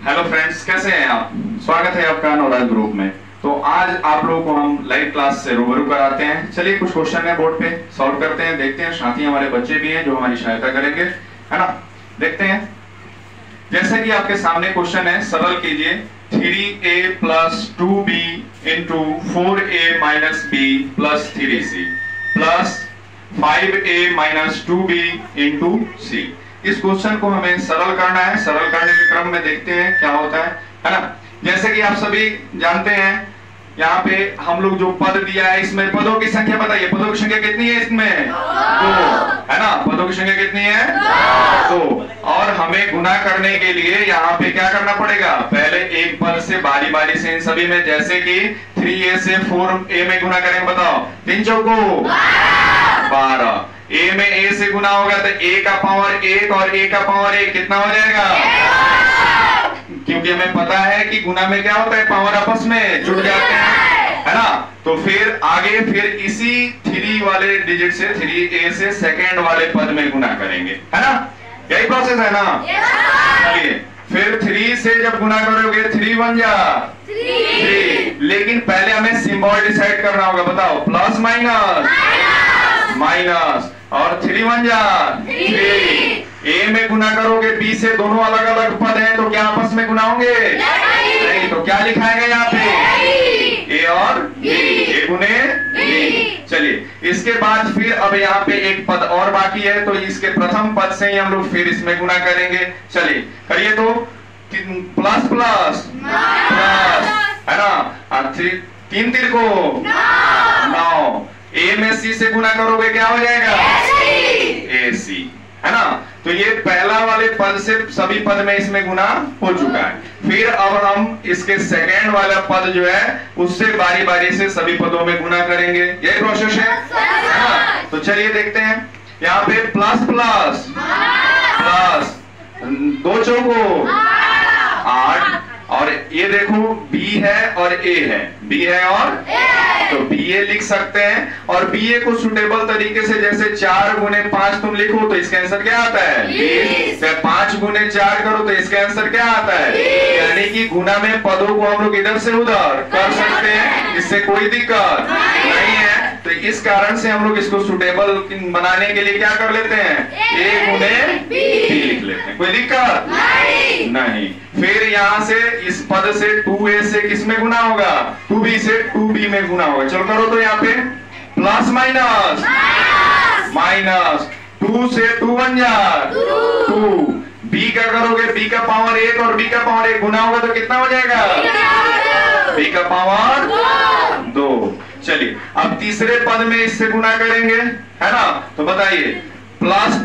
Hello friends, कैसे हैं आप? स्वागत है आपका नवराज ग्रुप में। तो आज आप लोगों को हम लाइव क्लास से रूबरू कराते हैं। चलिए कुछ क्वेश्चन है बोर्ड पे, सॉल्व करते हैं, देखते हैं। साथ ही हमारे बच्चे भी हैं जो हमारी सहायता करेंगे, है ना। देखते हैं। जैसे कि आपके सामने क्वेश्चन है, सरल कीजिए। 3a + 2b × 4a - b + 3c + 5a - 2b × c। इस क्वेश्चन को हमें सरल करना है। सरल करने के क्रम में देखते हैं क्या होता है ना। जैसे कि आप सभी जानते हैं, यहाँ पे हम लोग जो पद दिया है, इसमें पदों की संख्या बताइए। पदों की संख्या कितनी है इसमें? 2, है ना। पदों की संख्या कितनी है? 2। और हमें गुना करने के लिए यहाँ पे क्या करना पड़ेगा? पहले एक पद से बारी बारी से इन सभी में, जैसे कि 3a से 4a में गुना करेंगे। बताओ, 3 चौको 12। a में a से गुना होगा तो a का पावर 1 और a का पावर 1 कितना हो जाएगा? क्योंकि हमें पता है कि गुना में क्या होता है, पावर आपस में जुड़ जाते हैं, है ना। तो फिर आगे फिर इसी 3 वाले डिजिट से, 3a से सेकेंड वाले पद में गुना करेंगे, है ना। यही प्रोसेस है ना। चलिए फिर 3 से जब गुना करोगे 3 × 1 = 3। लेकिन पहले हमें सिंबल डिसाइड करना होगा। बताओ, प्लस माइनस और 3 × 1 = 3। a में गुना करोगे b से, दोनों अलग अलग पद हैं तो क्या आपस में गुना होंगे? नहीं। तो क्या लिखाएगा यहाँ पे? a और b, a गुने b। चलिए इसके बाद फिर अब यहाँ पे एक पद और बाकी है, तो इसके प्रथम पद से ही हम लोग फिर इसमें गुना करेंगे। चलिए करिए। तो प्लस प्लस है ना। 3 3 को 9। a में c से गुना करोगे क्या हो जाएगा? ac, है ना। तो ये पहला वाले पद से सभी पद में इसमें गुना हो चुका है। फिर अब हम इसके सेकेंड वाला पद जो है उससे बारी बारी से सभी पदों में गुना करेंगे। यही प्रोसेस है ना। तो चलिए देखते हैं। यहाँ पे प्लस 2 चौको 8। और ये देखो b है और a है, b है और तो ba लिख सकते हैं। और ba को सुटेबल तरीके से, जैसे 4 × 5 तुम लिखो तो इसका आंसर क्या आता है? 20। 5 × 4 करो तो इसका आंसर क्या आता है? यानी कि गुना में पदों को हम लोग इधर से उधर कर सकते हैं, इससे कोई दिक्कत नहीं है। तो इस कारण से हम लोग इसको सुटेबल बनाने के लिए क्या कर लेते हैं? a × b लिख लेते हैं, कोई दिक्कत नहीं। फिर यहाँ से इस पद से 2a से किस में गुना होगा? 2b से 2b में गुना होगा। चलो करो तो यहाँ पे प्लस माइनस 2 से 2 × 1 = 2। b का करोगे, b का पावर 1 और b का पावर 1 गुना होगा तो कितना हो जाएगा? b का पावर 2। चलिए अब तीसरे पद में इससे गुना करेंगे, है ना। तो बताइए, प्लस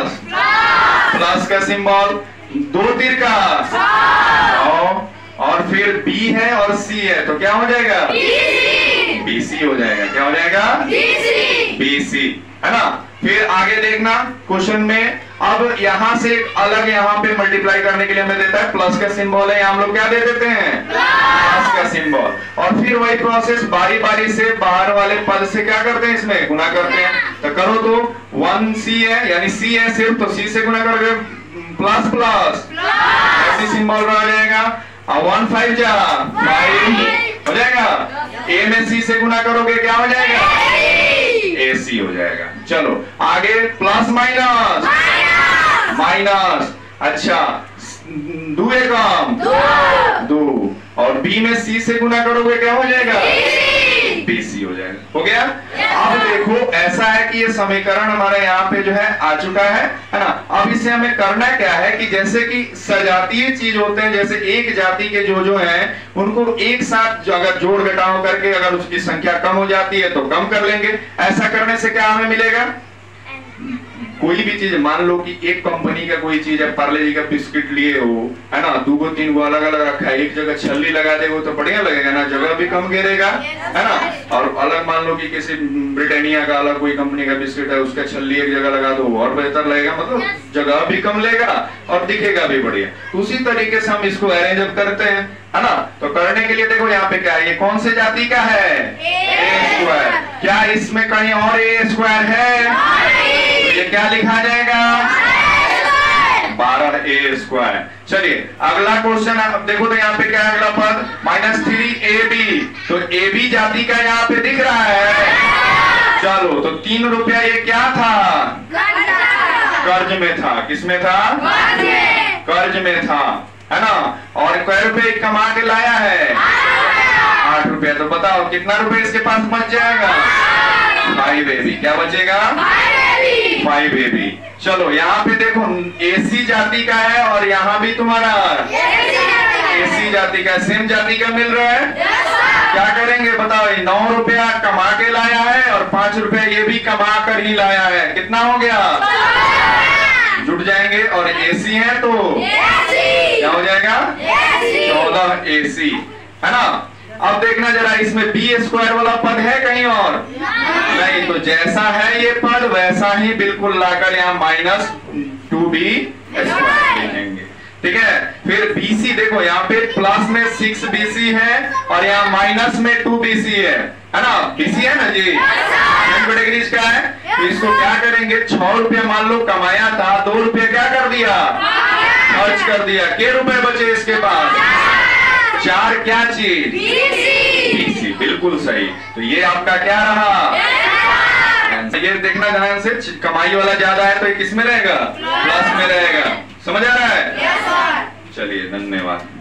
का सिंबल 2 तीर का और फिर b है और c है तो क्या हो जाएगा? BC हो जाएगा। क्या हो जाएगा? BC, है ना। फिर आगे देखना क्वेश्चन में। अब यहाँ से अलग, यहाँ पे मल्टीप्लाई करने के लिए हमें देता है प्लस का सिंबल है, हम लोग क्या दे देते हैं? प्लस का सिंबल। और फिर वही प्रोसेस बारी बारी से बाहर वाले पद से क्या करते हैं? इसमें गुना करते हैं। तो करो तो 1c है, यानी c है सिर्फ, तो c से गुना करोगे प्लस ऐसी सिंबल रह जाएगा। 1 5 × 5 हो जाएगा। a में c से गुना करोगे क्या हो जाएगा? ac हो जाएगा। चलो आगे प्लस माइनस। अच्छा, 2 एकम 2 और b में c से गुना करोगे क्या हो जाएगा? BC हो जाएगा। हो गया। अब देखो ऐसा है कि ये समीकरण हमारे यहाँ पे जो है आ चुका है ना। अब इसे हमें करना क्या है कि जैसे कि सजातीय चीज होते हैं, जैसे एक जाति के जो हैं उनको एक साथ अगर जोड़ घटाव करके अगर उसकी संख्या कम हो जाती है तो कम कर लेंगे। ऐसा करने से क्या हमें मिलेगा? कोई भी चीज, मान लो कि एक कंपनी का कोई चीज है, पार्ले जी का बिस्किट लिए हो, है ना, 2 को 3 को अलग अलग रखा है, एक जगह छल्ली लगा देगा तो बढ़िया लगेगा ना, जगह भी कम घेरेगा, है ना। और अलग मान लो कि किसी ब्रिटानिया का अलग कोई कंपनी का बिस्किट है, उसका छल्ली एक जगह लगा दो और बेहतर लगेगा, मतलब जगह भी कम लेगा और दिखेगा भी बढ़िया। उसी तरीके से हम इसको अरेंज करते हैं, है ना। तो करने के लिए देखो यहाँ पे क्या है, ये कौन से जाति का है? a square. क्या इसमें कहीं और a स्क्वायर है? ये क्या लिखा जाएगा? 12 4a²। चलिए अगला क्वेश्चन, अब देखो तो यहाँ पे क्या है अगला पद, -3ab। तो ab जाति का यहाँ पे दिख रहा है। चलो तो 3 रुपया ये क्या था, कर्ज में था। किसमें था, कर्ज में था, है ना। और कै रुपए कमा के लाया है, 8 रुपया। तो बताओ कितना रुपए इसके पास बच जाएगा, 5ab। क्या बचेगा, 5ab। चलो यहाँ पे देखो AC जाति का है और यहाँ भी तुम्हारा AC जाति का, सेम जाति का मिल रहा है। क्या करेंगे बताओ, 9 रुपया कमा के लाया है और 5 रुपया ये भी कमा कर ही लाया है। कितना हो गया, जुट जाएंगे। और AC है तो क्या हो जाएगा, 14AC, है ना। अब देखना जरा, इसमें b² वाला पद है कहीं और नहीं, तो जैसा है ये पद वैसा ही बिल्कुल लाकर यहाँ -2b² लिखेंगे। ठीक है। फिर BC देखो यहाँ पे प्लस में 6BC है और यहाँ माइनस में 2BC है ना। BC है ना जी, कैटेगरीज का है। तो इसको क्या करेंगे, 6 रुपया मान लो कमाया था, 2 रुपया क्या कर दिया, खर्च कर दिया। के रुपए बचे इसके पास, 4 क्या चीज, BC। बिल्कुल सही। तो ये आपका क्या रहा, ये देखना ध्यान से, कमाई वाला ज्यादा है तो ये किस में रहेगा, प्लस में रहेगा। समझ आ रहा है। चलिए धन्यवाद।